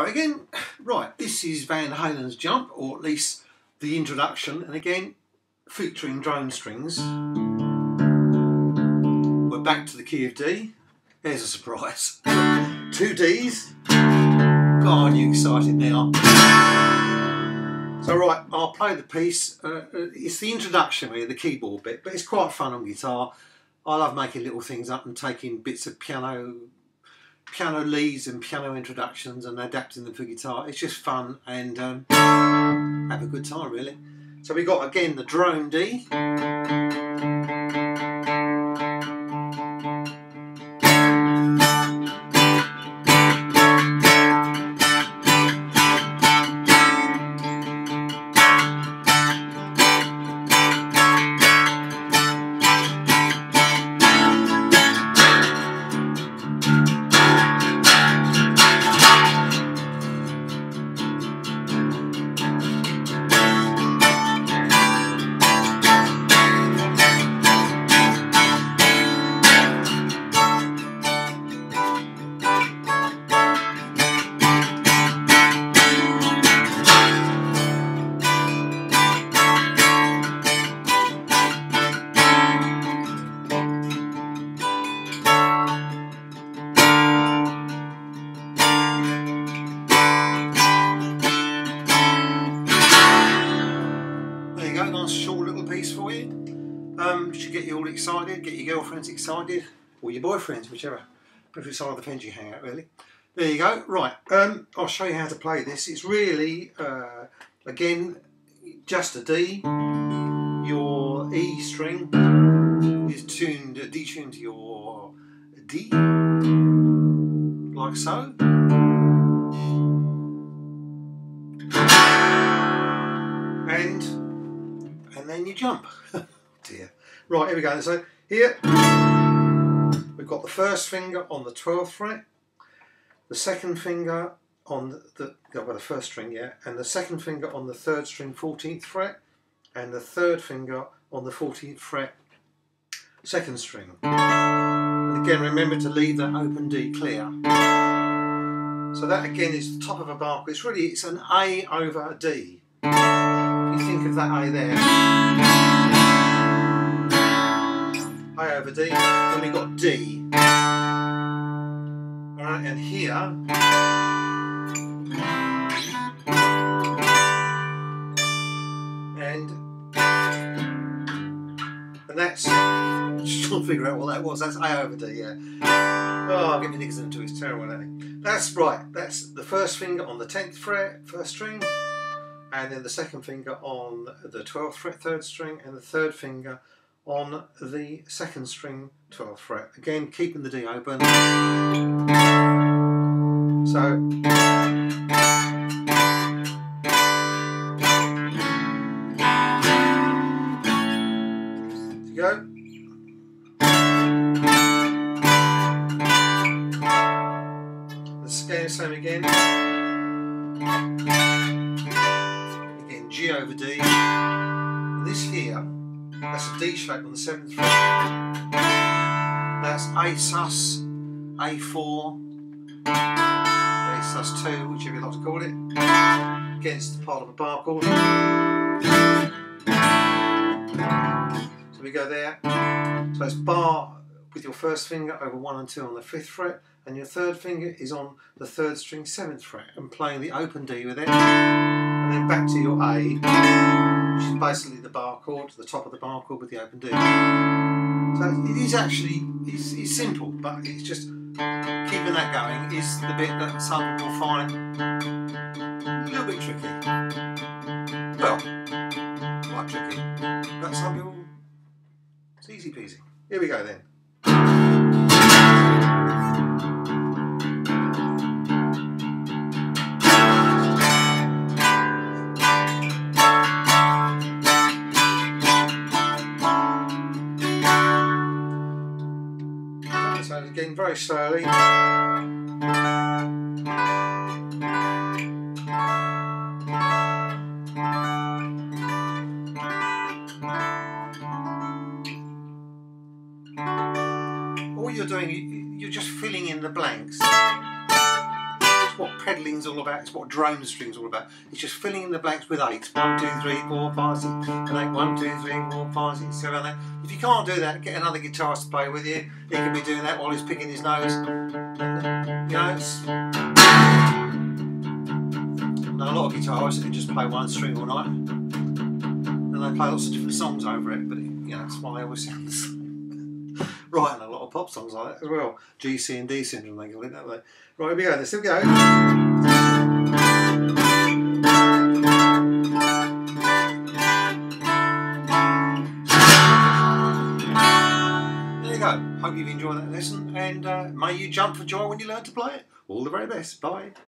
again. Right, this is Van Halen's Jump, or at least the introduction, and again featuring drone strings. We're back to the key of D. There's a surprise. 2 Ds. God, aren't you excited now? So right, I'll play the piece. It's the introduction really, the keyboard bit, but it's quite fun on guitar. I love making little things up and taking bits of piano leads and piano introductions and adapting them for guitar. It's just fun and have a good time really. So we got again the drone D. Nice short little piece for you. Should get you all excited, get your girlfriends excited, or your boyfriends, whichever side of the fence you hang out really. There you go. Right, I'll show you how to play this. It's really, again, just a D. Your E string is detuned to your D, like so. And then you jump. Oh dear. Right, here we go. So here we've got the first finger on the 12th fret, the second finger on the first string, yeah, and the second finger on the 3rd string, 14th fret, and the 3rd finger on the 14th fret, 2nd string. And again, remember to leave that open D clear. So that again is the top of a bar chord. It's an A over D. You think of that A there, A over D, then we got D, alright, and here, and that's, just trying to figure out what that was, that's A over D, yeah. Oh, I'll get my knickers into it, it's terrible, isn't it? That's right, that's the first finger on the 10th fret, 1st string, and then the second finger on the 12th fret, 3rd string, and the 3rd finger on the 2nd string, 12th fret. Again, keeping the D open. So, there you go. The same again. G over D, and this here, that's a D shape on the 7th fret, that's A sus, A4, A sus 2, whichever you like to call it, against the part of a bar chord. So we go there, so it's bar with your first finger over 1 and 2 on the 5th fret, and your 3rd finger is on the 3rd string, 7th fret, and playing the open D with it. And then back to your A, which is basically the bar chord, the top of the bar chord with the open D. So it is actually, it's simple, but it's just keeping that going is the bit that some people find a little bit tricky. Well, quite tricky, but some people, it's easy peasy. Here we go then. So again, very slowly. All you're doing, you're just filling in the blanks. That's what pedalling's all about. It's what drone string's all about. It's just filling in the blanks with 8's. 1, 2, 3, 4, 5, 6, and 8. 1, 2, 3, 4, 5, 6, 7, 8. If you can't do that, get another guitarist to play with you. He can be doing that while he's picking his nose. And, you know, it's... Now, a lot of guitarists can just play one string all night, and they play lots of different songs over it. But you know, that's why I always sound the same. Right, and a lot of pop songs like that as well. G, C, and D syndrome, they call it that way. Right, here we go. Let's still go. There you go. Hope you've enjoyed that lesson, and may you jump for joy when you learn to play it. All the very best. Bye.